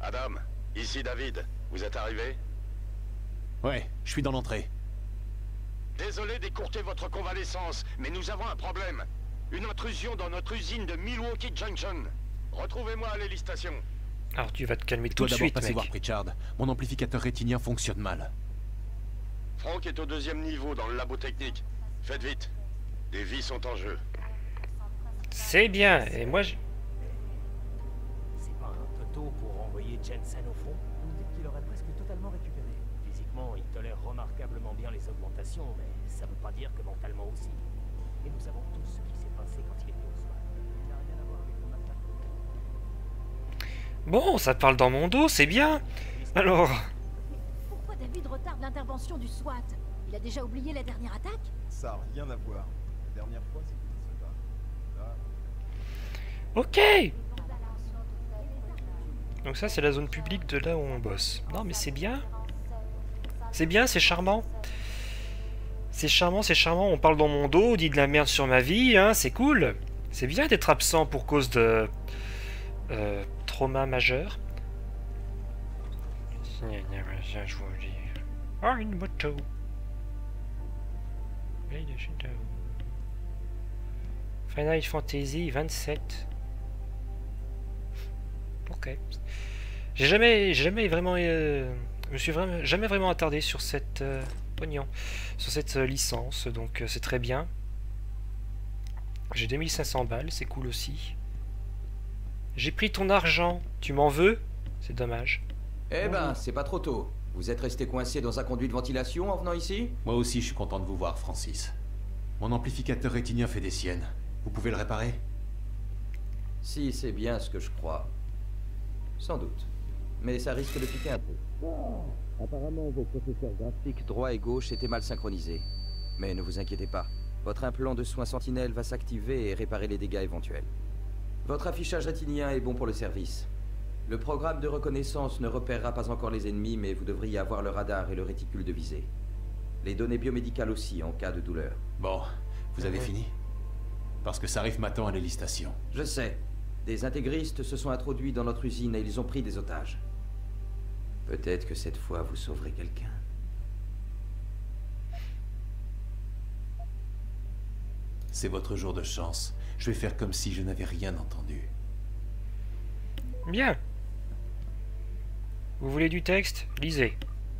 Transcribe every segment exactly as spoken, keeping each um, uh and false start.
Adam, ici David. Vous êtes arrivé? Ouais, je suis dans l'entrée. Désolé d'écourter votre convalescence, mais nous avons un problème. Une intrusion dans notre usine de Milwaukee Junction. Retrouvez-moi à l'hélistation. Alors tu vas te calmer Je tout dois de d'abord suite, passer mec. voir Pritchard. Mon amplificateur rétinien fonctionne mal. Frank est au deuxième niveau dans le labo technique. Faites vite. Des vies sont en jeu. C'est bien, et moi je... C'est pas un peu tôt pour renvoyer Jensen au front? Vous me dites qu'il aurait presque totalement récupéré. Physiquement, il tolère remarquablement bien les augmentations, mais ça veut pas dire que mentalement aussi. Et nous savons tous ce qui s'est passé quand il était au SWAT. Il n'a rien à voir avec mon attaque. Bon, ça parle dans mon dos, c'est bien. Alors... Pourquoi David retarde l'intervention du SWAT? Il a déjà oublié la dernière attaque? Ça n'a rien à voir. La dernière fois, c'était des soldats. Là... Ok. Donc ça, c'est la zone publique de là où on bosse. Non, mais c'est bien. C'est bien, c'est charmant. C'est charmant, c'est charmant. On parle dans mon dos, on dit de la merde sur ma vie, hein, c'est cool. C'est bien d'être absent pour cause de... Euh, trauma majeur. Je vous dis... Oh, une moto. Final Fantasy vingt-sept. Ok. J'ai jamais, j'ai jamais vraiment, euh, je me suis vraiment, jamais vraiment attardé sur cette euh, pognon, sur cette euh, licence, donc euh, c'est très bien. J'ai deux mille cinq cents balles, c'est cool aussi. J'ai pris ton argent, tu m'en veux? C'est dommage. Eh ben, c'est pas trop tôt. Vous êtes resté coincé dans un conduit de ventilation en venant ici? Moi aussi, je suis content de vous voir, Francis. Mon amplificateur rétinien fait des siennes. Vous pouvez le réparer? Si, c'est bien ce que je crois. Sans doute. Mais ça risque de piquer un peu. Apparemment, vos processeurs graphiques droit et gauche étaient mal synchronisés. Mais ne vous inquiétez pas. Votre implant de soins Sentinelle va s'activer et réparer les dégâts éventuels. Votre affichage rétinien est bon pour le service. Le programme de reconnaissance ne repérera pas encore les ennemis, mais vous devriez avoir le radar et le réticule de visée. Les données biomédicales aussi, en cas de douleur. Bon, vous avez fini? Parce que ça arrive maintenant à l'hélistation. Je sais. Des intégristes se sont introduits dans notre usine et ils ont pris des otages. Peut-être que cette fois, vous sauverez quelqu'un. C'est votre jour de chance. Je vais faire comme si je n'avais rien entendu. Bien. Vous voulez du texte? Lisez.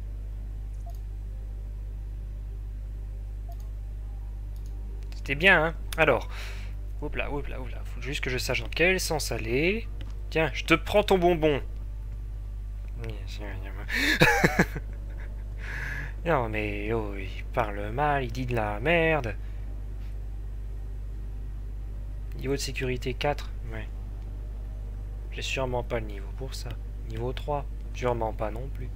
C'était bien, hein? Alors, hop là, hop là, hop là. Faut juste que je sache dans quel sens aller. Tiens, je te prends ton bonbon. Non mais, oh, il parle mal, il dit de la merde. Niveau de sécurité quatre, ouais. J'ai sûrement pas le niveau pour ça. Niveau trois, sûrement pas non plus.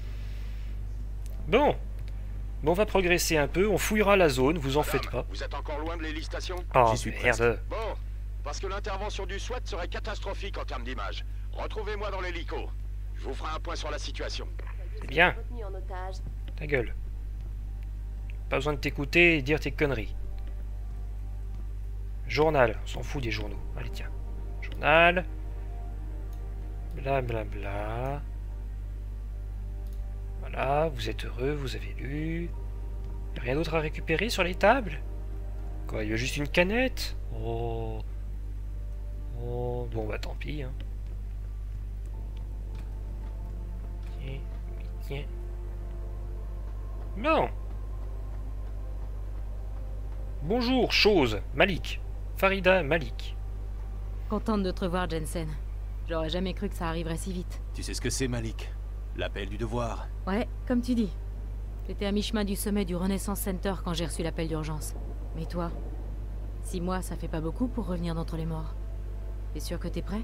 Bon. Bon, on va progresser un peu, on fouillera la zone, vous en Madame, faites pas. Vous êtes encore loin de l'hélistation? Oh, J'y suis merde. Bon, parce que l'intervention du SWAT serait catastrophique en termes d'image. Retrouvez-moi dans l'hélico. Je vous ferai un point sur la situation. C'est bien. Ta gueule. Pas besoin de t'écouter et dire tes conneries. Journal, on s'en fout des journaux. Allez, tiens. Journal. Blablabla. Bla, bla. Voilà, vous êtes heureux, vous avez lu. Y'a rien d'autre à récupérer sur les tables? Quoi, il y a juste une canette? Oh. Oh, bon bah tant pis, hein. Tiens, tiens. Non. Bonjour, chose, Malik. Farida Malik. Contente de te revoir, Jensen. J'aurais jamais cru que ça arriverait si vite. Tu sais ce que c'est, Malik? L'appel du devoir. Ouais, comme tu dis. J'étais à mi-chemin du sommet du Renaissance Center quand j'ai reçu l'appel d'urgence. Mais toi, six mois, ça fait pas beaucoup pour revenir d'entre les morts. T'es sûr que t'es prêt?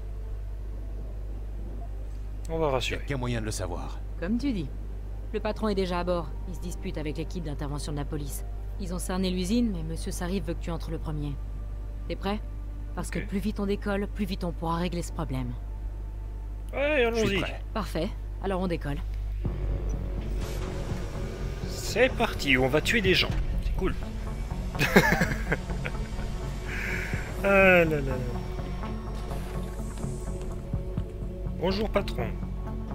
On va Y a rassurer. qu'un moyen de le savoir. Comme tu dis. Le patron est déjà à bord. Il se dispute avec l'équipe d'intervention de la police. Ils ont cerné l'usine, mais Monsieur Sarif veut que tu entres le premier. T'es prêt? Parce Ok. que plus vite on décolle, plus vite on pourra régler ce problème. Ouais, Je suis allons-y. prêt. Parfait. Alors on décolle. C'est parti, on va tuer des gens. C'est cool. Ah là là là. Bonjour patron.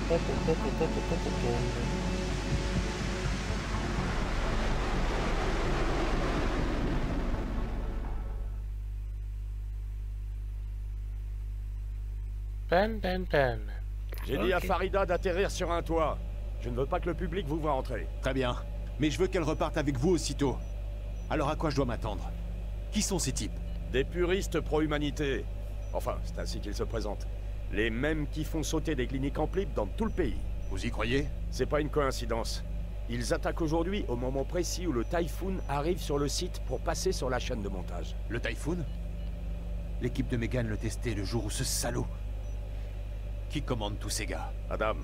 Pam pam pam. J'ai dit à Ok. Farida d'atterrir sur un toit. Je ne veux pas que le public vous voit entrer. Très bien. Mais je veux qu'elle reparte avec vous aussitôt. Alors à quoi je dois m'attendre? Qui sont ces types? Des puristes pro-humanité. Enfin, c'est ainsi qu'ils se présentent. Les mêmes qui font sauter des cliniques en plip dans tout le pays. Vous y croyez? C'est pas une coïncidence. Ils attaquent aujourd'hui au moment précis où le Typhoon arrive sur le site pour passer sur la chaîne de montage. Le Typhoon? L'équipe de Megan le testait le jour où ce salaud... Qui commande tous ces gars? Adam,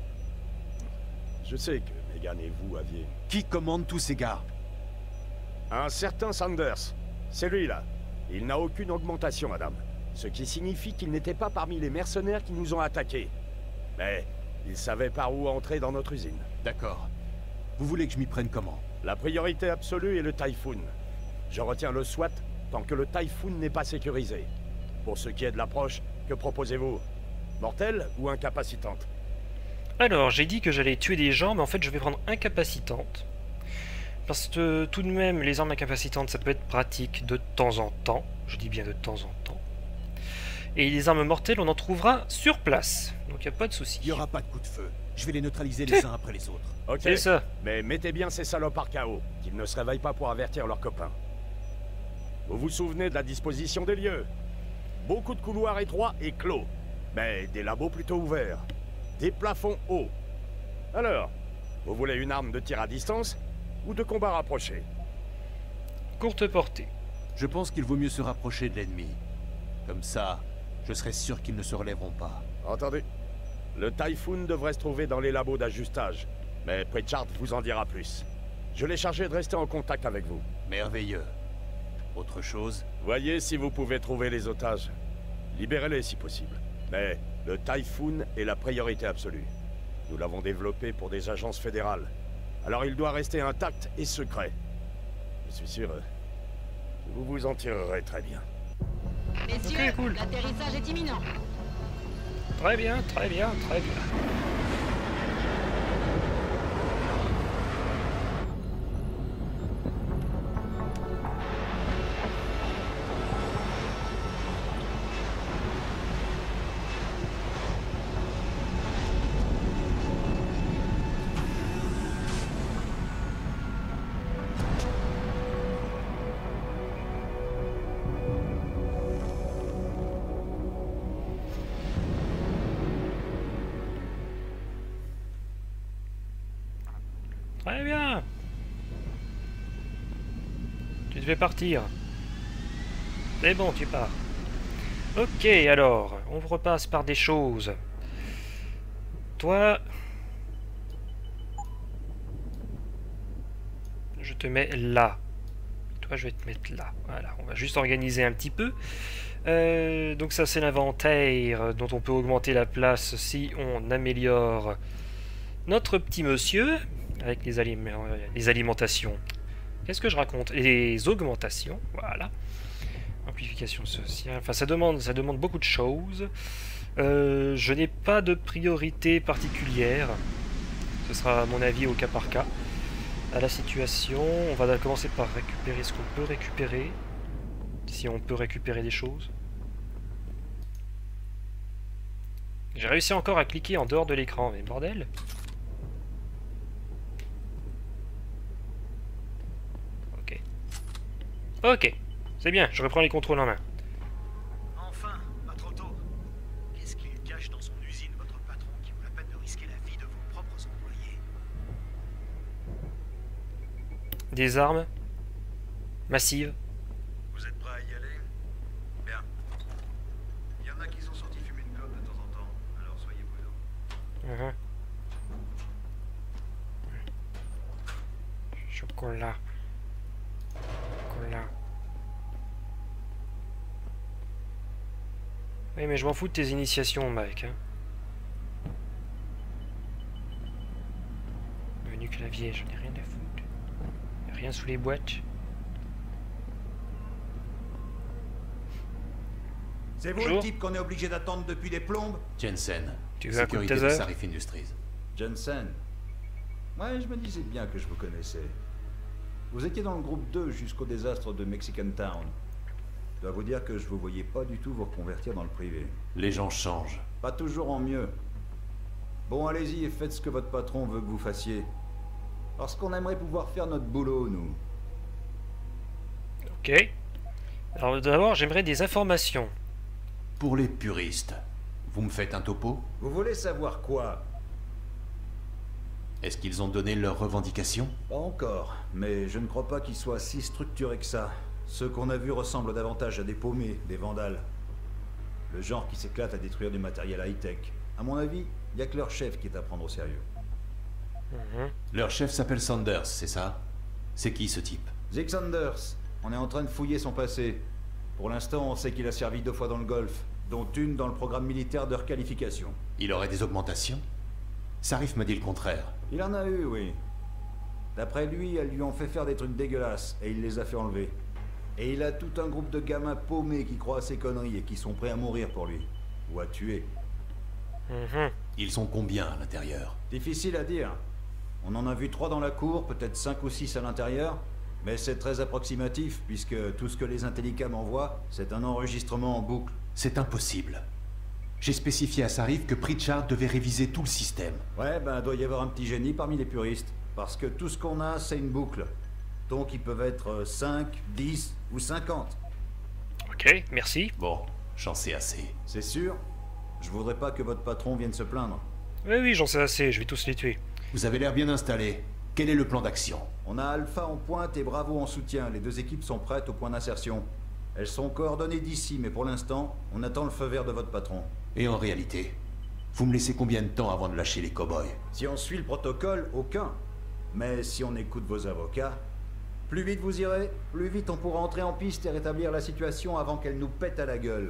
je sais que Megan et vous aviez... Qui commande tous ces gars? Un certain Sanders. C'est lui, là. Il n'a aucune augmentation, Adam. Ce qui signifie qu'il n'était pas parmi les mercenaires qui nous ont attaqués. Mais il savait par où entrer dans notre usine. D'accord. Vous voulez que je m'y prenne comment? La priorité absolue est le Typhoon. Je retiens le SWAT tant que le Typhoon n'est pas sécurisé. Pour ce qui est de l'approche, que proposez-vous? Mortelle ou incapacitante? Alors, j'ai dit que j'allais tuer des gens, mais en fait, je vais prendre incapacitante. Parce que tout de même, les armes incapacitantes, ça peut être pratique de temps en temps. Je dis bien de temps en temps. Et les armes mortelles, on en trouvera sur place. Donc, il n'y a pas de souci. Il n'y aura pas de coup de feu. Je vais les neutraliser les uns après les autres. Ok, C'est ça. mais mettez bien ces salopards K O, qu'ils ne se réveillent pas pour avertir leurs copains. Vous vous souvenez de la disposition des lieux? Beaucoup de couloirs étroits et clos, mais des labos plutôt ouverts. Des plafonds hauts. Alors, vous voulez une arme de tir à distance ou de combat rapproché? Courte portée. Je pense qu'il vaut mieux se rapprocher de l'ennemi. Comme ça, je serai sûr qu'ils ne se relèveront pas. Entendez. Le Typhoon devrait se trouver dans les labos d'ajustage, mais Pritchard vous en dira plus. Je l'ai chargé de rester en contact avec vous. Merveilleux. Autre chose? Voyez si vous pouvez trouver les otages. Libérez-les si possible. Mais le Typhoon est la priorité absolue. Nous l'avons développé pour des agences fédérales. Alors il doit rester intact et secret. Je suis sûr euh, que vous vous en tirerez très bien. Messieurs, cool. l'atterrissage est imminent. Très bien, très bien, très bien. Très bien. Tu devais partir. C'est bon, tu pars. Ok, alors, on repasse par des choses. Toi... Je te mets là. Toi, je vais te mettre là. Voilà, on va juste organiser un petit peu. Euh, donc ça, c'est l'inventaire dont on peut augmenter la place si on améliore notre petit monsieur. Avec les, alim les alimentations. Qu'est-ce que je raconte? Les augmentations, voilà. Amplification sociale. Enfin, ça demande, ça demande beaucoup de choses. Euh, je n'ai pas de priorité particulière. Ce sera à mon avis au cas par cas. À la situation, on va commencer par récupérer ce qu'on peut récupérer. Si on peut récupérer des choses. J'ai réussi encore à cliquer en dehors de l'écran, mais bordel. Ok, c'est bien, je reprends les contrôles en main. Enfin, pas trop tôt. Qu'est-ce qu'il cache dans son usine, votre patron, qui vaut la peine de risquer la vie de vos propres employés? Des armes massives. Vous êtes prêts à y aller? Bien. Il y en a qui sont sortis fumer une clope de temps en temps, alors soyez prudents. Uh-huh. Chocolat. Chocolat. Oui, mais je m'en fous de tes initiations, Mike. Hein. Menu clavier, j'en ai rien à foutre. Y a rien sous les boîtes. C'est vous Bonjour. le type qu'on est obligé d'attendre depuis des plombes? Jensen, Tu veux un coup de Sécurité de taser? Sarif Industries. Jensen. Ouais, je me disais bien que je vous connaissais. Vous étiez dans le groupe deux jusqu'au désastre de Mexican Town. Je dois vous dire que je vous voyais pas du tout vous reconvertir dans le privé. Les gens changent. Pas toujours en mieux. Bon, allez-y et faites ce que votre patron veut que vous fassiez. Parce qu'on aimerait pouvoir faire notre boulot, nous. Ok. Alors d'abord, j'aimerais des informations. Pour les puristes, vous me faites un topo? Vous voulez savoir quoi? Est-ce qu'ils ont donné leurs revendications? Pas encore, mais je ne crois pas qu'ils soient si structurés que ça. Ceux qu'on a vus ressemblent davantage à des paumés, des vandales. Le genre qui s'éclate à détruire du matériel high-tech. À mon avis, il n'y a que leur chef qui est à prendre au sérieux. Mhm. Leur chef s'appelle Sanders, c'est ça? C'est qui ce type? Zig Sanders, on est en train de fouiller son passé. Pour l'instant, on sait qu'il a servi deux fois dans le Golfe, dont une dans le programme militaire de requalification. Il aurait des augmentations? Sarif me dit le contraire. Il en a eu, oui. D'après lui, elles lui ont fait faire des trucs dégueulasses, et il les a fait enlever. Et il a tout un groupe de gamins paumés qui croient à ses conneries et qui sont prêts à mourir pour lui. Ou à tuer. Mhm. Ils sont combien à l'intérieur? Difficile à dire. On en a vu trois dans la cour, peut-être cinq ou six à l'intérieur. Mais c'est très approximatif, puisque tout ce que les intellicams envoient, c'est un enregistrement en boucle. C'est impossible. J'ai spécifié à Sarif que Pritchard devait réviser tout le système. Ouais, ben, doit y avoir un petit génie parmi les puristes. Parce que tout ce qu'on a, c'est une boucle. Donc ils peuvent être cinq, dix ou cinquante. Ok, merci. Bon, j'en sais assez. C'est sûr? Je voudrais pas que votre patron vienne se plaindre. Oui, oui, j'en sais assez, je vais tous les tuer. Vous avez l'air bien installé. Quel est le plan d'action? On a Alpha en pointe et Bravo en soutien. Les deux équipes sont prêtes au point d'insertion. Elles sont coordonnées d'ici, mais pour l'instant, on attend le feu vert de votre patron. Et en réalité, vous me laissez combien de temps avant de lâcher les cow-boys? Si on suit le protocole, aucun. Mais si on écoute vos avocats, plus vite vous irez, plus vite on pourra entrer en piste et rétablir la situation avant qu'elle nous pète à la gueule.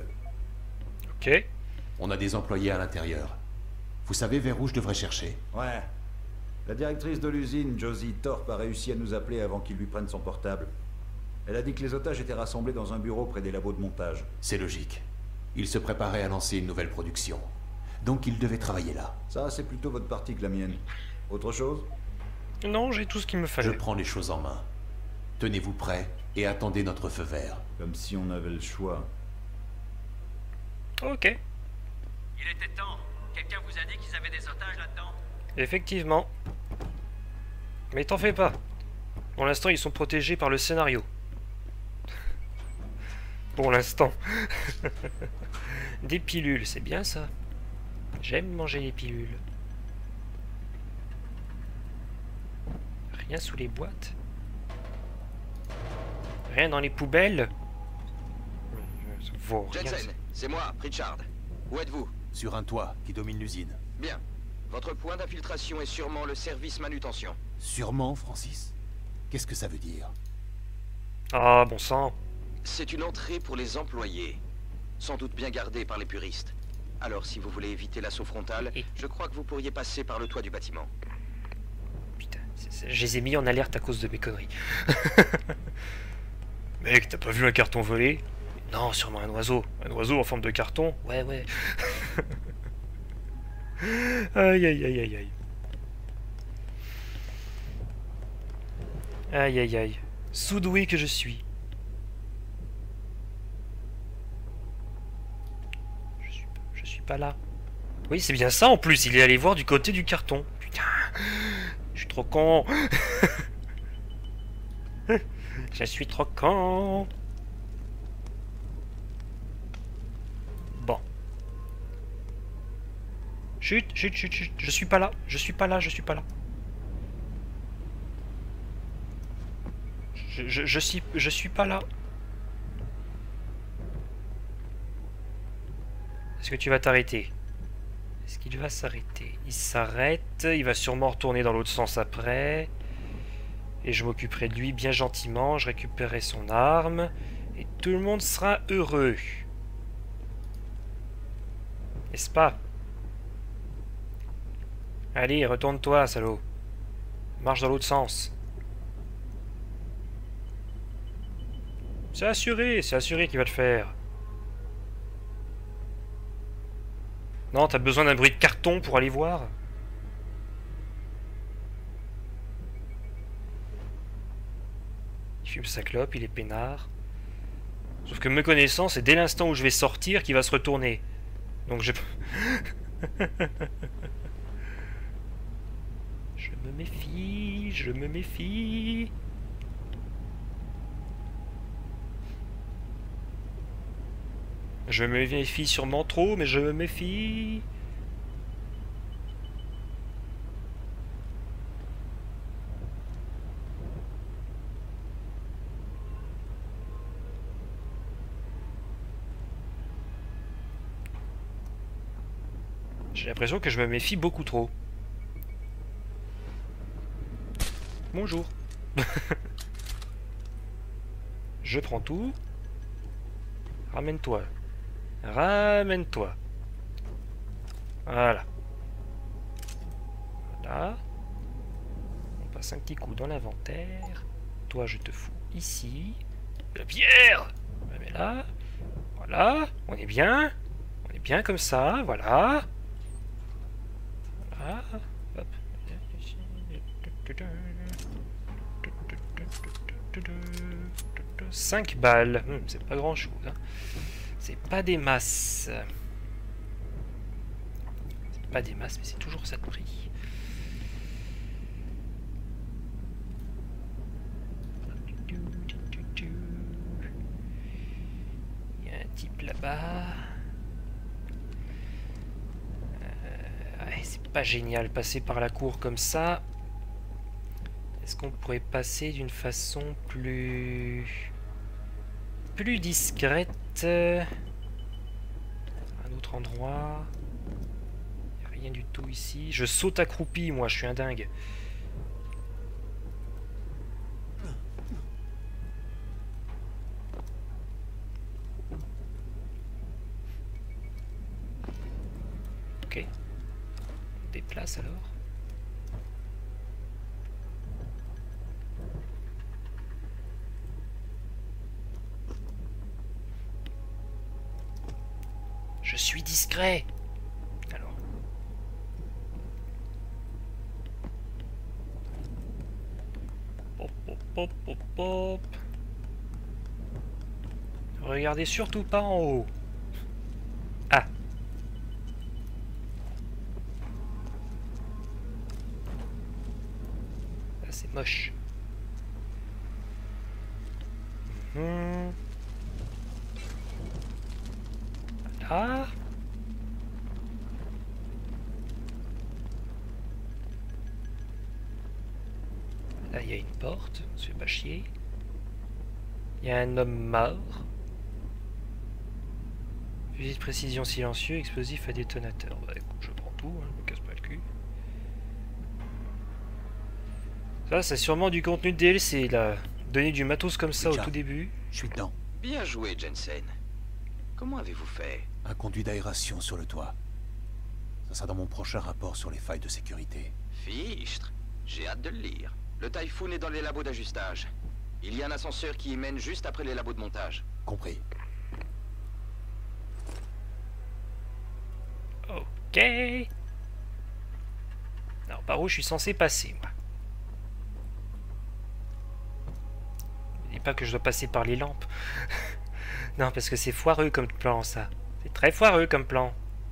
Ok. On a des employés à l'intérieur. Vous savez vers où je devrais chercher? Ouais. La directrice de l'usine, Josie Thorpe, a réussi à nous appeler avant qu'il lui prenne son portable. Elle a dit que les otages étaient rassemblés dans un bureau près des labos de montage. C'est logique. Ils se préparaient à lancer une nouvelle production. Donc ils devaient travailler là. Ça, c'est plutôt votre partie que la mienne. Autre chose? Non, j'ai tout ce qu'il me Je fallait. prends les choses en main. Tenez-vous prêts et attendez notre feu vert. Comme si on avait le choix. Ok. Il était temps. Quelqu'un vous a dit qu'ils avaient des otages là-dedans? Effectivement. Mais t'en fais pas. Pour l'instant, ils sont protégés par le scénario. Pour l'instant. Des pilules, c'est bien ça. J'aime manger les pilules. Rien sous les boîtes. Rien dans les poubelles. Ça vaut rien. Jensen, c'est moi, Pritchard. Où êtes-vous? Sur un toit qui domine l'usine. Bien. Votre point d'infiltration est sûrement le service manutention. Sûrement, Francis? Qu'est-ce que ça veut dire? Ah, bon sang. C'est une entrée pour les employés. Sans doute bien gardée par les puristes. Alors si vous voulez éviter l'assaut frontal, Et- je crois que vous pourriez passer par le toit du bâtiment. Putain, c'est- c'est- je les ai mis en alerte à cause de mes conneries. Mec, t'as pas vu un carton volé? Non, sûrement un oiseau. Un oiseau en forme de carton? Ouais, ouais. Aïe, aïe, aïe, aïe, aïe. Aïe, aïe, aïe. Sous-doué que je suis. Je suis, je suis pas là. Oui, c'est bien ça en plus. Il est allé voir du côté du carton. Putain. Je suis trop con. Je suis trop con. Bon. Chut, chut, chut, chut. Je suis pas là. Je suis pas là. Je suis pas là. Je, je, je suis, je suis pas là. Est-ce que tu vas t'arrêter? Est-ce qu'il va s'arrêter? Il s'arrête. Il va sûrement retourner dans l'autre sens après. Et je m'occuperai de lui bien gentiment. Je récupérerai son arme. Et tout le monde sera heureux. N'est-ce pas? Allez, retourne-toi, salaud. Marche dans l'autre sens. C'est assuré, c'est assuré qu'il va le faire. Non, t'as besoin d'un bruit de carton pour aller voir? Il fume sa clope, il est peinard. Sauf que me connaissant, c'est dès l'instant où je vais sortir qu'il va se retourner. Donc je... je me méfie, je me méfie. Je me méfie sûrement trop, mais je me méfie. J'ai l'impression que je me méfie beaucoup trop. Bonjour. Je prends tout. Ramène-toi. Ramène-toi. Voilà. Voilà. On passe un petit coup dans l'inventaire. Toi, je te fous ici. La pierre. On la met là. Voilà. On est bien. On est bien comme ça. Voilà. Voilà. Hop. cinq balles. Hum, c'est pas grand chose. Hein. C'est pas des masses. C'est pas des masses, mais c'est toujours ça de prix. Il y a un type là-bas. Euh, ouais, c'est pas génial passer par la cour comme ça. Est-ce qu'on pourrait passer d'une façon plus... plus discrète? Un autre endroit. Il n'y a rien du tout ici. Je saute accroupi, moi, je suis un dingue. Ok. On déplace alors. Je suis discret. Alors. Pop, pop, pop, pop, pop. Regardez surtout pas en haut. Ah. Ah, c'est moche. Mmh. Ah. Là, il y a une porte, on se fait pas chier. Il y a un homme mort. Fusil de précision silencieux, explosif à détonateur. Bah écoute, je prends tout, hein, je me casse pas le cul. Ça, c'est sûrement du contenu de D L C, là. Donner du matos comme ça au tout début. Je suis dedans. Bien joué, Jensen. Comment avez-vous fait? Un conduit d'aération sur le toit. Ça sera dans mon prochain rapport sur les failles de sécurité. Fichtre. J'ai hâte de le lire. Le Typhoon est dans les labos d'ajustage. Il y a un ascenseur qui y mène juste après les labos de montage. Compris. Ok. Alors, par où je suis censé passer, moi? Ne dis pas que je dois passer par les lampes. Non, parce que c'est foireux comme plan, ça. C'est très foireux comme plan.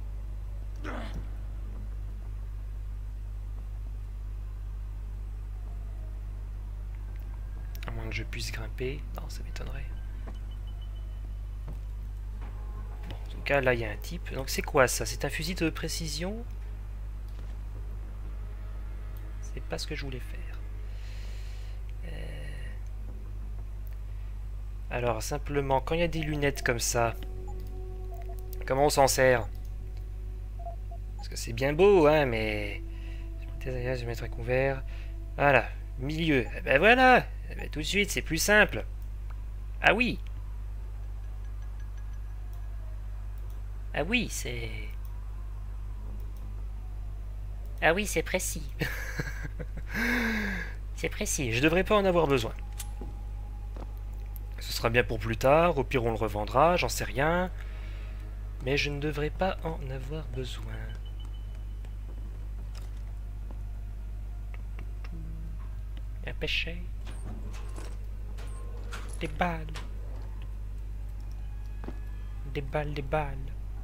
À moins que je puisse grimper. Non, ça m'étonnerait. Bon, en tout cas, là, il y a un type. Donc, c'est quoi, ça? C'est un fusil de précision? C'est pas ce que je voulais faire. Euh... Alors, simplement, quand il y a des lunettes comme ça... Comment on s'en sert? Parce que c'est bien beau, hein, mais... Je vais mettre à couvert. Voilà, milieu. Eh ben voilà, eh ben, tout de suite, c'est plus simple. Ah oui. Ah oui, c'est... Ah oui, c'est précis. C'est précis, je devrais pas en avoir besoin. Ce sera bien pour plus tard, au pire on le revendra, j'en sais rien. Mais je ne devrais pas en avoir besoin. Un péché. Des balles. Des balles, des balles.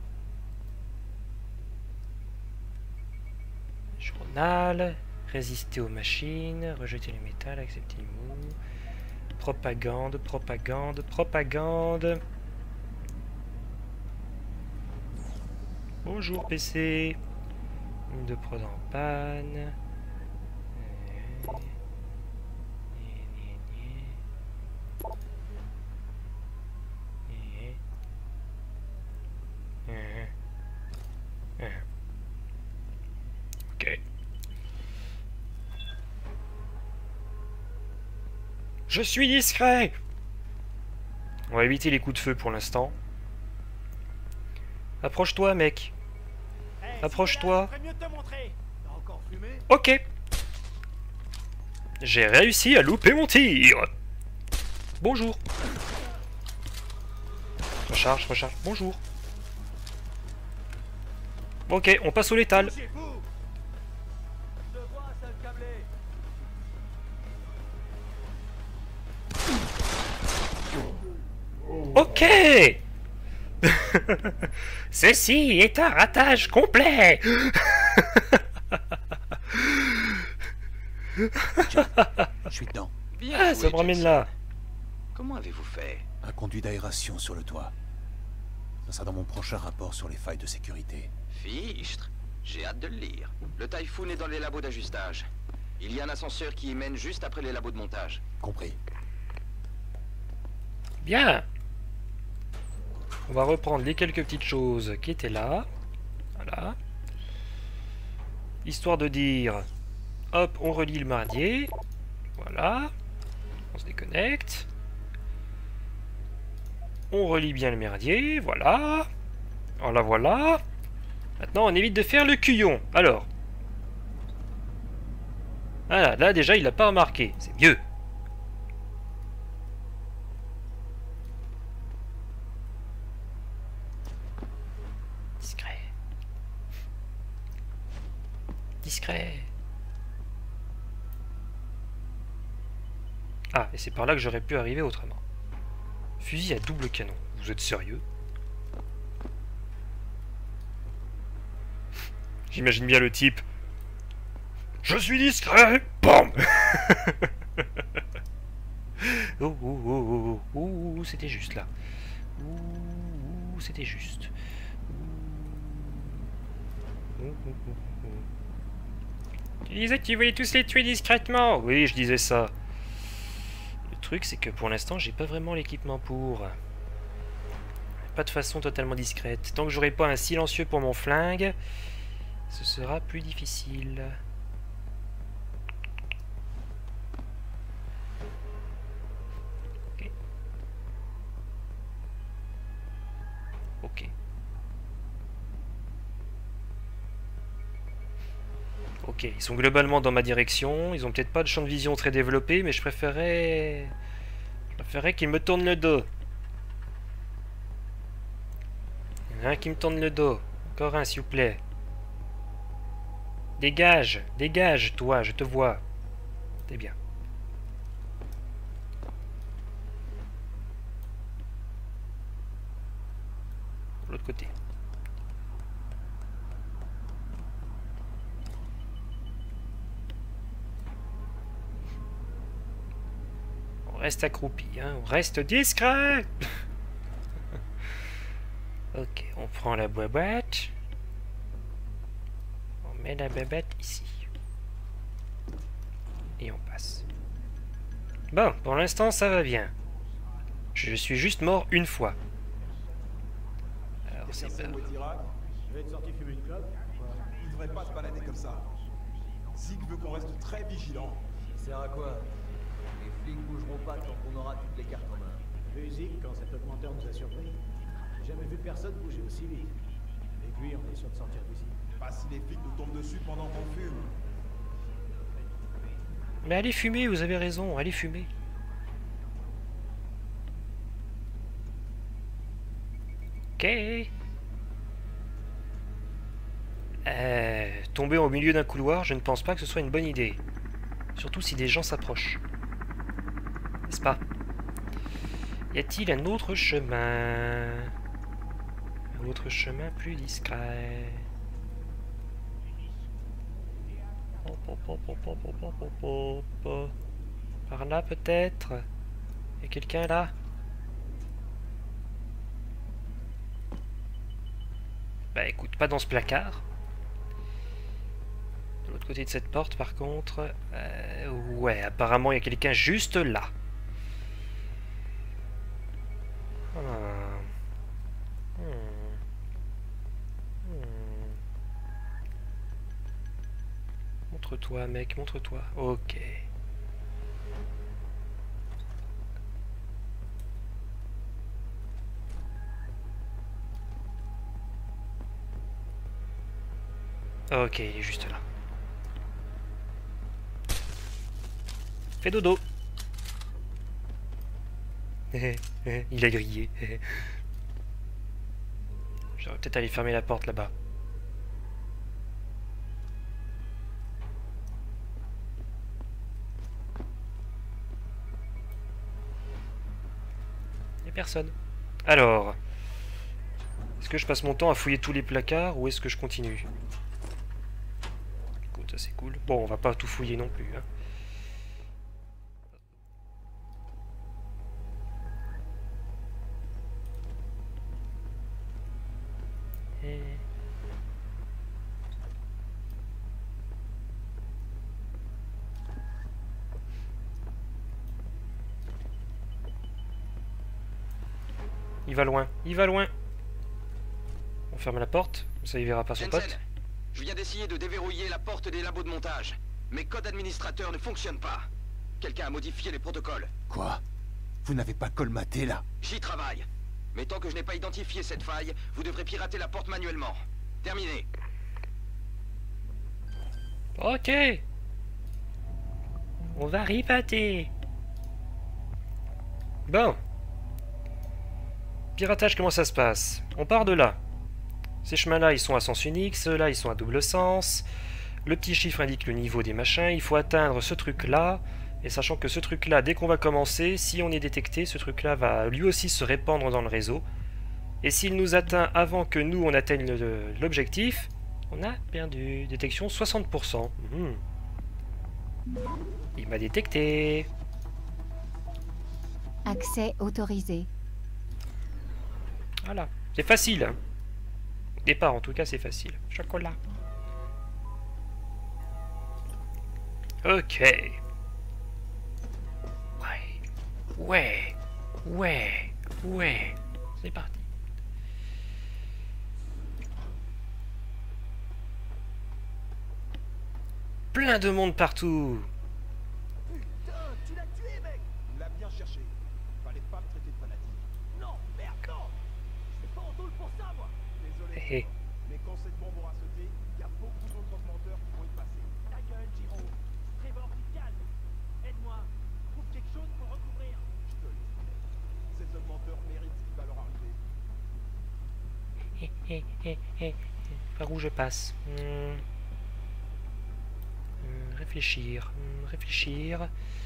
Journal. Résister aux machines. Rejeter le métal. Accepter le mot. Propagande, propagande, propagande. Bonjour P C. Une de prod en panne. Ok. Je suis discret. On va éviter les coups de feu pour l'instant. Approche-toi, mec. Hey, Approche-toi. si mieux de te montrer. T'as encore fumé? Ok. J'ai réussi à louper mon tir. Bonjour. Recharge, recharge. Bonjour. Ok, on passe au létal. Bougez-vous. Je te vois, sale câblé. Ok. Ceci est un ratage complet. Je suis dedans. Bien Ah, joué, ça me ramène Jackson. là. Comment avez-vous fait? Un conduit d'aération sur le toit. Ça sera dans mon prochain rapport sur les failles de sécurité. Fichtre. J'ai hâte de le lire. Le Typhoon est dans les labos d'ajustage. Il y a un ascenseur qui y mène juste après les labos de montage. Compris. Bien. On va reprendre les quelques petites choses qui étaient là. Voilà. Histoire de dire... Hop, on relie le mardier. Voilà. On se déconnecte. On relie bien le merdier. Voilà. Voilà, voilà. Maintenant, on évite de faire le cuillon. Alors. Voilà, là déjà, il l'a pas remarqué. C'est mieux. Discret. Discret. Ah, et c'est par là que j'aurais pu arriver autrement. Fusil à double canon. Vous êtes sérieux? J'imagine bien le type. Je suis discret. Bam. Oh, oh, oh, oh, oh, oh, c'était juste là. Ouh, c'était juste. Ouh, ouh, ouh, ouh. Tu disais que tu voulais tous les tuer discrètement. Oui, je disais ça. Le truc, c'est que pour l'instant, j'ai pas vraiment l'équipement pour. Pas de façon totalement discrète. Tant que j'aurai pas un silencieux pour mon flingue, ce sera plus difficile. Ok. Ok. Ok, ils sont globalement dans ma direction. Ils ont peut-être pas de champ de vision très développé, mais je préférais... Je préférais qu'ils me tournent le dos. Il y en a un qui me tourne le dos. Encore un, s'il vous plaît. Dégage, dégage, toi, je te vois. C'est bien. De l'autre côté. On reste accroupi, hein, on reste discret. Ok, on prend la boîte. On met la babette ici. Et on passe. Bon, pour l'instant, ça va bien. Je suis juste mort une fois. Alors, c'est pas... Je vais être sorti fumer une clope. Il devrait pas se balader comme ça. Zig veut qu'on reste très vigilant. Ça sert à quoi? Les flics bougeront pas tant qu'on aura toutes les cartes en main. Vu Zig quand cet augmenteur nous a surpris? J'ai jamais vu personne bouger aussi vite. Avec lui, on est sûr de sortir d'ici. Pas si les flics nous tombent dessus pendant qu'on fume. Mais allez fumer, vous avez raison, allez fumer. Ok. Euh, tomber au milieu d'un couloir, je ne pense pas que ce soit une bonne idée. Surtout si des gens s'approchent. N'est-ce pas? Y a-t-il un autre chemin? Un autre chemin plus discret. Par là peut-être? Y a quelqu'un là? Bah écoute, pas dans ce placard. De l'autre côté de cette porte par contre... Euh, ouais, apparemment il y a quelqu'un juste là. Ah. Hmm. Hmm. Montre-toi mec, montre-toi. Ok. Ok, il est juste là. Fais dodo. Il a grillé. J'aurais peut-être aller fermer la porte là-bas. Il n'y a personne. Alors, est-ce que je passe mon temps à fouiller tous les placards ou est-ce que je continue? Écoute, ça c'est cool. Bon, on va pas tout fouiller non plus. Hein. Et... Il va loin, il va loin. On ferme la porte, ça il verra pas son Jensen, pote. je viens d'essayer de déverrouiller la porte des labos de montage. Mes codes administrateurs ne fonctionnent pas. Quelqu'un a modifié les protocoles. Quoi? Vous n'avez pas colmaté là? J'y travaille. Mais tant que je n'ai pas identifié cette faille, vous devrez pirater la porte manuellement. Terminé. Ok. On va ripater. Bon. Piratage, comment ça se passe? On part de là. Ces chemins-là, ils sont à sens unique, ceux-là, ils sont à double sens. Le petit chiffre indique le niveau des machins. Il faut atteindre ce truc-là. Et sachant que ce truc-là, dès qu'on va commencer, si on est détecté, ce truc-là va lui aussi se répandre dans le réseau. Et s'il nous atteint avant que nous, on atteigne l'objectif, on a perdu. Détection soixante pour cent. Mmh. Il m'a détecté. Accès autorisé. Voilà. C'est facile. Hein. Au départ, en tout cas, c'est facile. Chocolat. Ok. Ouais. Ouais. Ouais. Ouais. C'est parti. Plein de monde partout. Putain, tu l'as tué, mec. Il l'a bien cherché. Fallait pas me traiter de fanatique. Non, merde, non. Je suis pas en tôle pour ça, moi. Désolé. Hey. Mais quand cette bombe aura sauté, il y a beaucoup d'autres augmenteurs qui vont y passer. Ta gueule, Giro. Trevor, tu te calmes. Aide-moi. Trouve quelque chose pour recouvrir. Je te laisse. Ces augmenteurs méritent ce qui va leur arriver. Hé hé hé hé. Par où je passe? hmm. Hmm, Réfléchir. Hmm, Réfléchir.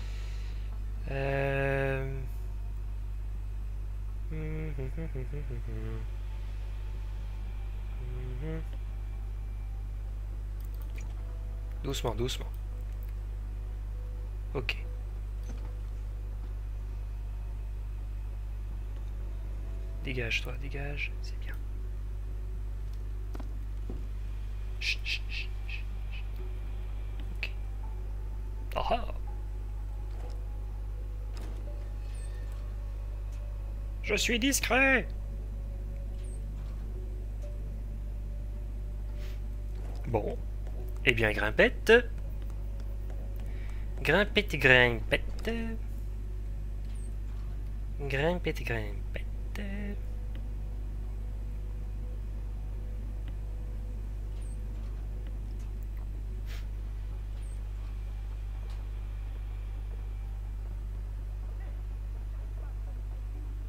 Euh... hmm, hmm, hmm, hmm, hmm, hmm. Mhm. Doucement, doucement. Ok. Dégage, toi, dégage, c'est bien. Chut, chut, chut, chut, chut. Ok. Ah ah. Je suis discret. Bon, eh bien grimpette, grimpette, grimpette, grimpette, grimpette.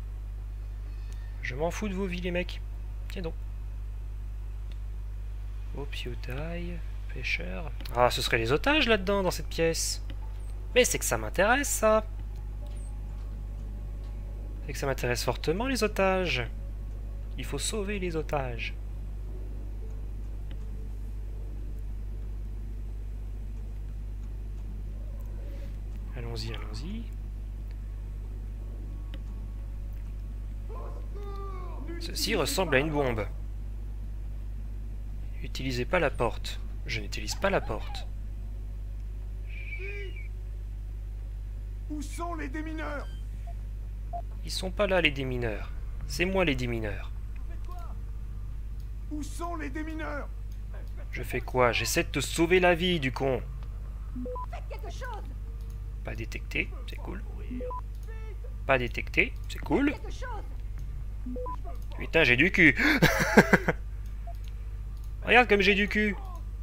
Je m'en fous de vos vies les mecs, tiens donc. Hope you die. Pêcheur. Ah, ce seraient les otages là-dedans, dans cette pièce. Mais c'est que ça m'intéresse, ça. C'est que ça m'intéresse fortement, les otages. Il faut sauver les otages. Allons-y, allons-y. Ceci ressemble à une bombe. N'utilisez pas la porte. Je n'utilise pas la porte. Où sont les démineurs? Ils sont pas là, les démineurs. C'est moi, les démineurs. Où sont les démineurs? Je fais quoi? J'essaie de te sauver la vie, du con. Faites quelque chose. Pas détecté, c'est cool. Pas détecté, c'est cool. Quelque chose. Putain, j'ai du cul. Regarde comme j'ai du cul.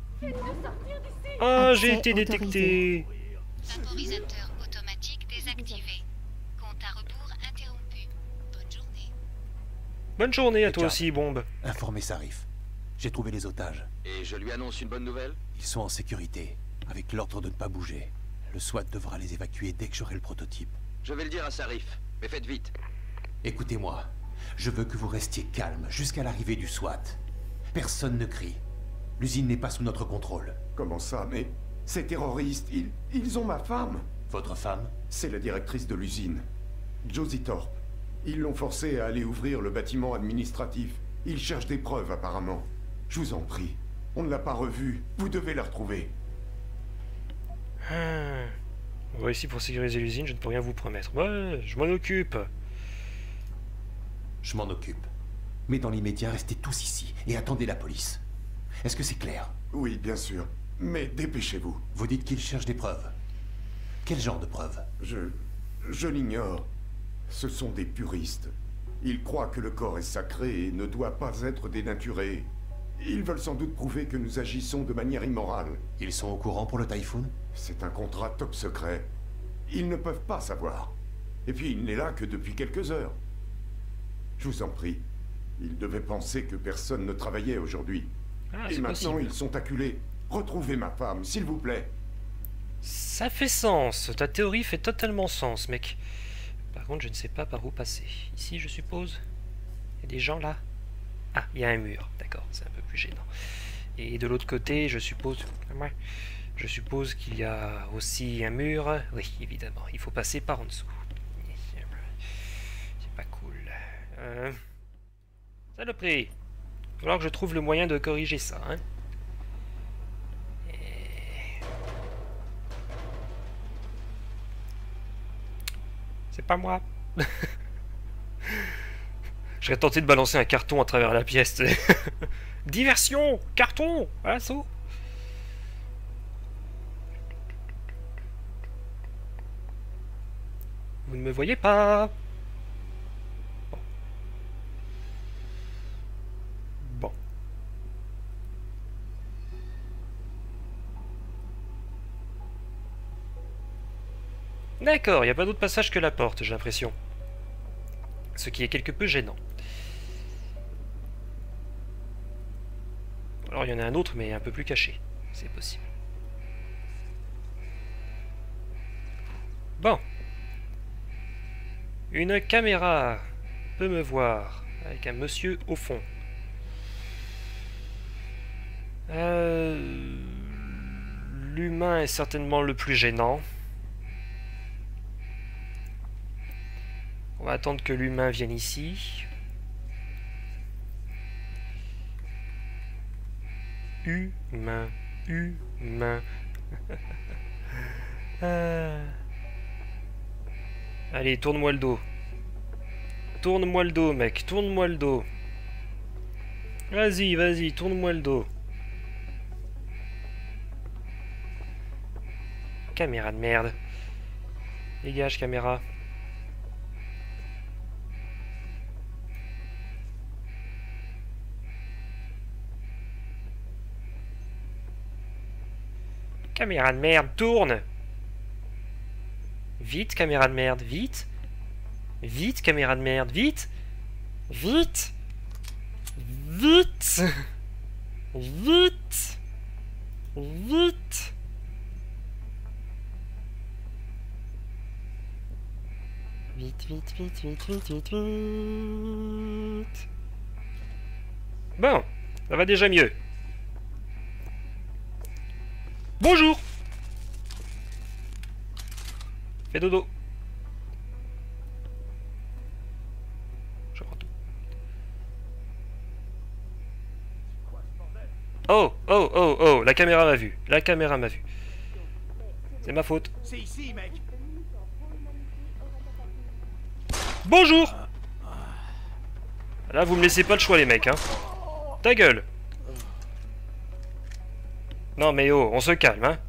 Oh, j'ai été détecté. Vaporisateur automatique désactivé. Compte à rebours interrompu. Bonne journée. Bonne journée à toi Regarde. aussi, bombe. Informez Sarif. J'ai trouvé les otages. Et je lui annonce une bonne nouvelle? Ils sont en sécurité, avec l'ordre de ne pas bouger. Le SWAT devra les évacuer dès que j'aurai le prototype. Je vais le dire à Sarif, mais faites vite. Écoutez-moi, je veux que vous restiez calme jusqu'à l'arrivée du SWAT. Personne ne crie. L'usine n'est pas sous notre contrôle. Comment ça? Mais ces terroristes, ils, ils ont ma femme. Votre femme? C'est la directrice de l'usine, Josie Thorpe. Ils l'ont forcée à aller ouvrir le bâtiment administratif. Ils cherchent des preuves, apparemment. Je vous en prie, on ne l'a pas revue. Vous devez la retrouver. Ah. On va ici pour sécuriser l'usine, je ne peux rien vous promettre. Ouais, je m'en occupe. Je m'en occupe. Mais dans l'immédiat, restez tous ici et attendez la police. Est-ce que c'est clair? Oui, bien sûr. Mais dépêchez-vous. Vous dites qu'ils cherchent des preuves. Quel genre de preuves? Je... je l'ignore. Ce sont des puristes. Ils croient que le corps est sacré et ne doit pas être dénaturé. Ils veulent sans doute prouver que nous agissons de manière immorale. Ils sont au courant pour le Typhoon? C'est un contrat top secret. Ils ne peuvent pas savoir. Et puis il n'est là que depuis quelques heures. Je vous en prie. Ils devaient penser que personne ne travaillait aujourd'hui. Ah, et c'est maintenant possible. ils sont acculés. Retrouvez ma femme, s'il vous plaît. Ça fait sens. Ta théorie fait totalement sens, mec. Par contre, je ne sais pas par où passer. Ici, je suppose. Il y a des gens là. Ah, il y a un mur. D'accord, c'est un peu plus gênant. Et de l'autre côté, je suppose... Je suppose qu'il y a aussi un mur. Oui, évidemment. Il faut passer par en dessous. C'est pas cool. Euh... Saloperie. Il va falloir que je trouve le moyen de corriger ça, hein. C'est pas moi. Je serais tenté de balancer un carton à travers la pièce. Diversion, carton, à l'assaut. Vous ne me voyez pas. Bon. Bon. D'accord, il n'y a pas d'autre passage que la porte, j'ai l'impression. Ce qui est quelque peu gênant. Alors il y en a un autre, mais un peu plus caché. C'est possible. Bon. Une caméra peut me voir, avec un monsieur au fond. Euh... L'humain est certainement le plus gênant. On va attendre que l'humain vienne ici. Humain, humain. euh... Allez, tourne-moi le dos. Tourne-moi le dos, mec, tourne-moi le dos. Vas-y, vas-y, tourne-moi le dos. Caméra de merde. Dégage, caméra. Caméra de merde, tourne! Vite, caméra de merde, vite! Vite, caméra de merde, vite! Vite! Vite! Vite! Vite! Vite, vite, vite, vite, vite, vite, vite. Bon, ça va déjà mieux. Bonjour! Fais dodo. Je prends tout. Oh, oh, oh, oh, la caméra m'a vu. La caméra m'a vu. C'est ma faute. C'est ici, mec. Bonjour! Là, vous me laissez pas le choix, les mecs, hein. Ta gueule! Non, mais oh, on se calme, hein.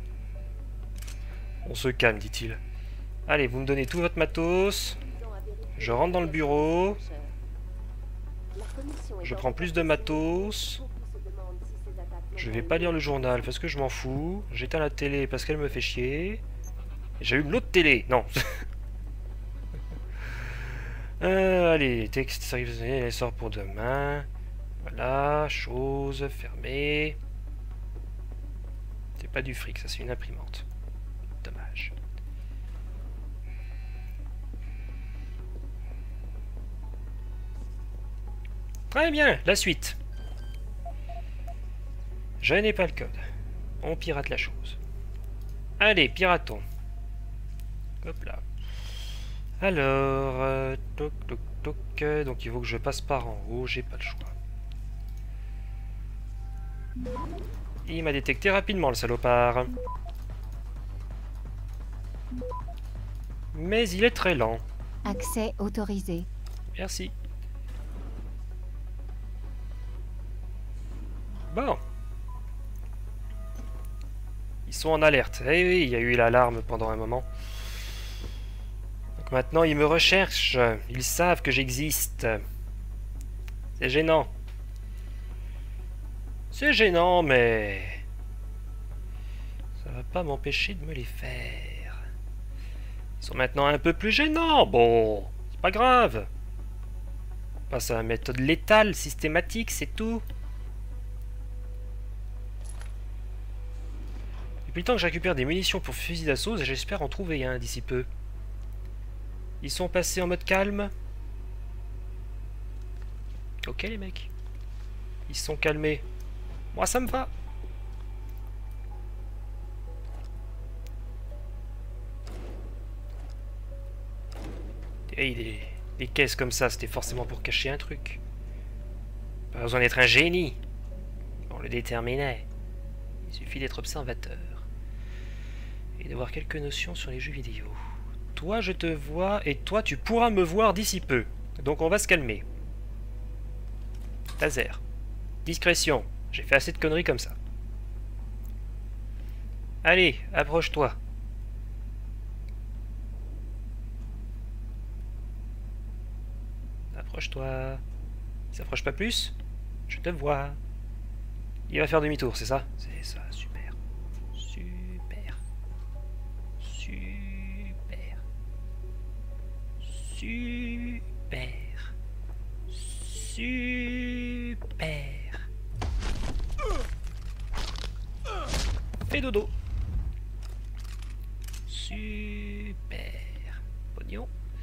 On se calme, dit-il. Allez, vous me donnez tout votre matos. Je rentre dans le bureau. Je prends plus de matos. Je vais pas lire le journal parce que je m'en fous. J'éteins la télé parce qu'elle me fait chier. J'allume l'autre télé. Non. euh, allez, texte, elle sort pour demain. Voilà, chose fermée. C'est pas du fric, ça c'est une imprimante. Dommage. Très bien, la suite. Je n'ai pas le code. On pirate la chose. Allez, piratons. Hop là. Alors, euh, toc, toc, toc. Donc il faut que je passe par en haut, j'ai pas le choix. Il m'a détecté rapidement, le salopard. Mais il est très lent. Accès autorisé. Merci. Bon. Ils sont en alerte. Eh oui, il y a eu l'alarme pendant un moment. Donc maintenant, ils me recherchent. Ils savent que j'existe. C'est gênant. C'est gênant, mais... ça va pas m'empêcher de me les faire. Ils sont maintenant un peu plus gênants. Bon, c'est pas grave. On passe à la méthode létale, systématique, c'est tout. Depuis le temps que je récupère des munitions pour fusil d'assaut, j'espère en trouver un d'ici peu. Ils sont passés en mode calme. Ok les mecs. Ils se sont calmés. Moi ça me va. Et des, des caisses comme ça, c'était forcément pour cacher un truc. Pas besoin d'être un génie. On le déterminait. Il suffit d'être observateur. Et d'avoir quelques notions sur les jeux vidéo. Toi je te vois et toi tu pourras me voir d'ici peu. Donc on va se calmer. Taser. Discrétion. J'ai fait assez de conneries comme ça. Allez, approche-toi. Approche-toi. Il s'approche pas plus? Je te vois. Il va faire demi-tour, c'est ça? C'est ça, super. Super. Super. Super. Super. Fais dodo. Super. Pognon.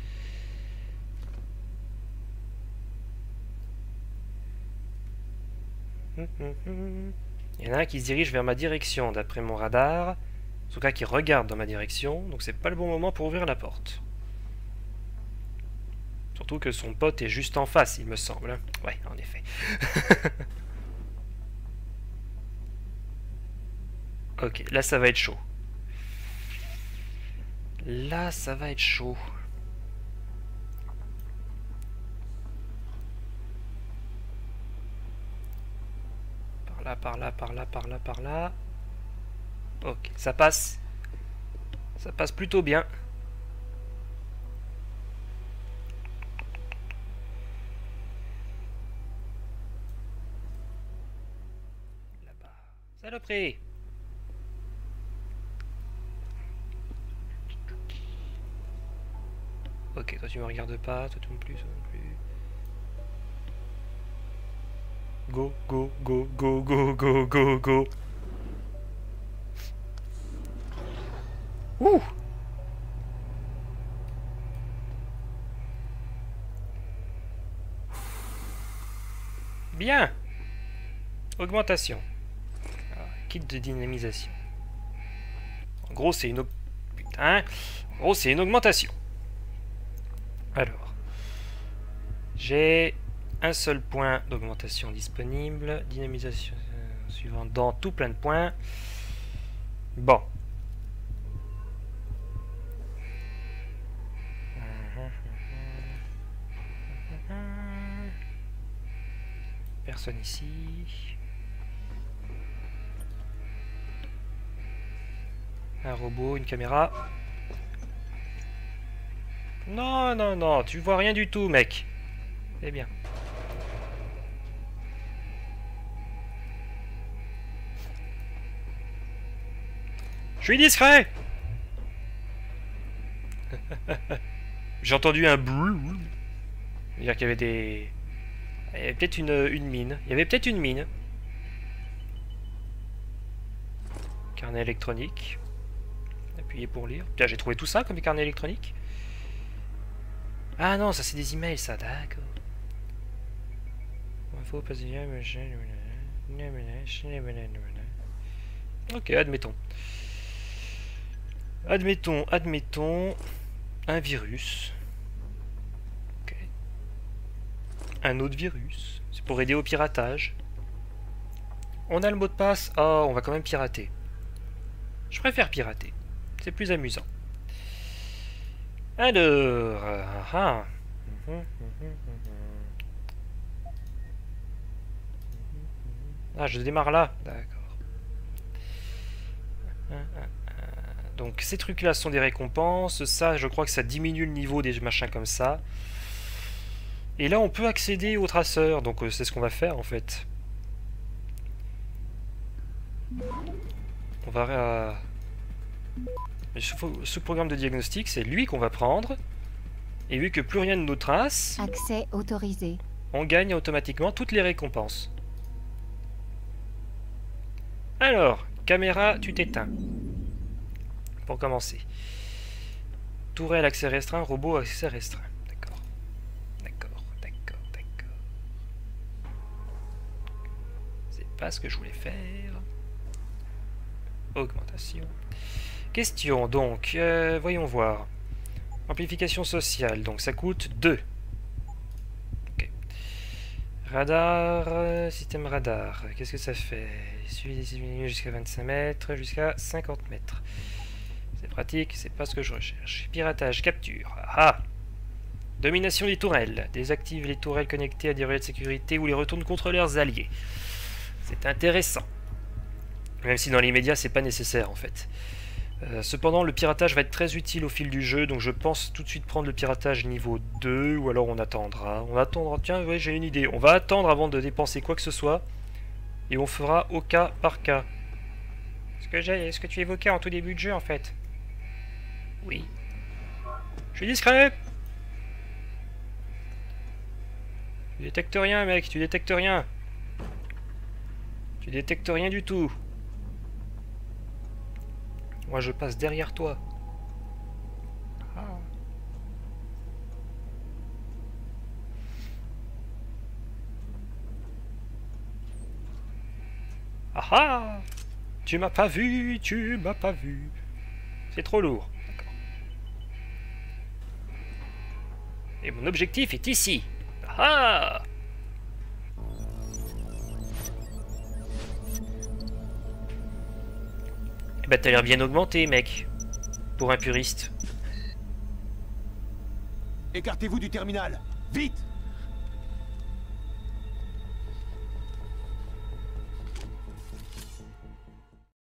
Il y en a un qui se dirige vers ma direction d'après mon radar. En tout cas qui regarde dans ma direction. Donc c'est pas le bon moment pour ouvrir la porte. Surtout que son pote est juste en face, il me semble. Ouais, en effet. Ok, là ça va être chaud. Là ça va être chaud. Par là, par là, par là, par là, par là. Ok, ça passe. Ça passe plutôt bien. Là-bas. Saloperie. Ok, toi tu me regardes pas, toi tu non plus, toi non plus. go, go, go, go, go, go, go, go. Ouh. Bien. Augmentation. Alors, kit de dynamisation. En gros, c'est une... Putain. En gros, c'est une augmentation. Alors. J'ai un seul point d'augmentation disponible. Dynamisation euh, suivante dans tout plein de points. Bon. Personne ici. Un robot, une caméra. Non, non, non, tu vois rien du tout, mec. C'est bien. Je suis discret. J'ai entendu un brrr. C'est-à-dire qu'il y avait des... Il y avait peut-être une, une mine. Il y avait peut-être une mine. Carnet électronique. Appuyez pour lire. Tiens, j'ai trouvé tout ça comme carnet électronique. Ah non, ça c'est des emails, ça, d'accord. Info, ok, admettons. Admettons, admettons. Un virus. Ok. Un autre virus. C'est pour aider au piratage. On a le mot de passe. Oh, on va quand même pirater. Je préfère pirater. C'est plus amusant. Alors... Ah, ah, je démarre là. D'accord. Donc ces trucs-là sont des récompenses. Ça, je crois que ça diminue le niveau des machins comme ça. Et là, on peut accéder au traceur. Donc c'est ce qu'on va faire en fait. On va... Euh... Ce, ce programme de diagnostic, c'est lui qu'on va prendre. Et vu que plus rien ne nous trace... Accès autorisé. On gagne automatiquement toutes les récompenses. Alors, caméra, tu t'éteins. Pour commencer. Tourelle, accès restreint. Robot, accès restreint. D'accord. D'accord, d'accord, d'accord. C'est pas ce que je voulais faire. Augmentation. Question, donc. Euh, voyons voir. Amplification sociale. Donc, ça coûte deux. Ok. Radar. Euh, système radar. Qu'est-ce que ça fait? Suivi des minutes jusqu'à vingt-cinq mètres, jusqu'à cinquante mètres. C'est pratique, c'est pas ce que je recherche. Piratage, capture. Ah! Domination des tourelles. Désactive les tourelles connectées à des relais de sécurité ou les retourne contre leurs alliés. C'est intéressant. Même si dans l'immédiat, c'est pas nécessaire en fait. Euh, cependant, le piratage va être très utile au fil du jeu, donc je pense tout de suite prendre le piratage niveau deux, ou alors on attendra. On attendra, tiens, ouais, j'ai une idée. On va attendre avant de dépenser quoi que ce soit, et on fera au cas par cas. Ce que j'ai, ce que tu évoquais en tout début de jeu en fait. Oui. Je suis discret. Tu détectes rien, mec, tu détectes rien. Tu détectes rien du tout. Moi, je passe derrière toi. Ah. Ah ah! Tu m'as pas vu, tu m'as pas vu. C'est trop lourd. D'accord. Et mon objectif est ici. Ah! Eh ben, t'as l'air bien augmenté, mec. Pour un puriste. Écartez-vous du terminal. Vite!